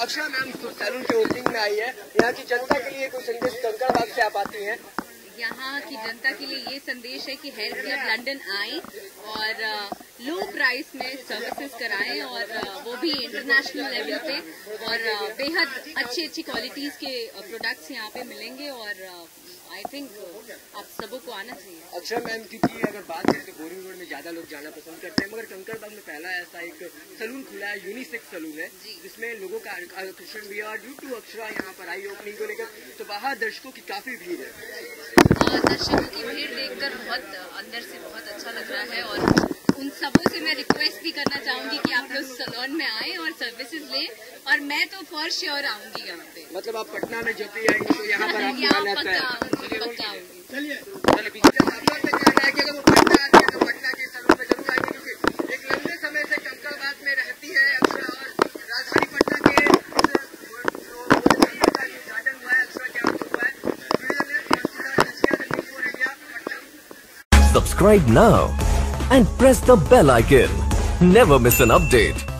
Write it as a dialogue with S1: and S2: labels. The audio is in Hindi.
S1: अक्षरा मैम सैलून के ओपनिंग में आई है, यहाँ की जनता के लिए कोई संदेश कंकड़बाग से आप आती हैं?
S2: यहाँ की जनता के लिए ये संदेश है कि हेयर क्लब लंदन आए और लो प्राइस में सर्विसेज कराएं और वो भी इंटरनेशनल लेवल पे, और बेहद अच्छी क्वालिटीज के प्रोडक्ट्स यहाँ पे मिलेंगे और आई थिंक आप सबों को आना चाहिए।
S1: अच्छा मैम, क्योंकि अगर बात करें तो बोरिंग रोड में ज्यादा लोग जाना पसंद करते हैं, मगर कंकड़बाग में पहला ऐसा एक सलून खुला है, यूनिसेक्स सलून है, जिसमें लोगों का आकर्षण भी है। ड्यू टू अक्षरा यहाँ पर आई ओपनिंग को लेकर, तो बाहर दर्शकों की काफी भीड़ है।
S2: दर्शकों की भीड़ देखकर बहुत अंदर से बहुत अच्छा लग रहा है और उन सबों से मैं रिक्वेस्ट भी करना चाहूंगी कि आप लोग सैलून में आए और सर्विसेज लें, और मैं तो फॉर श्योर आऊंगी यहाँ पे।
S1: मतलब आप पटना में जब भी आएंगे तो यहाँ पर आपको आना
S2: पक्का
S1: है।
S2: आऊंगी।
S1: चलिए कहना है कि अगर वो पटना आती है तो पटना के सलून में जरूर आएंगे, क्योंकि एक लंबे समय से कंकड़बाग में रहती है अक्षरा, और राजधानी पटना के उद्घाटन हुआ है अक्षरा क्या हुआ है।
S3: Subscribe now and press the bell icon. Never miss an update.